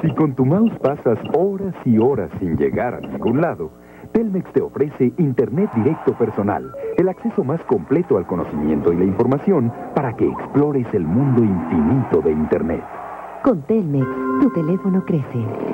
Si con tu mouse pasas horas y horas sin llegar a ningún lado, Telmex te ofrece Internet Directo Personal, el acceso más completo al conocimiento y la información para que explores el mundo infinito de Internet. Con Telmex, tu teléfono crece.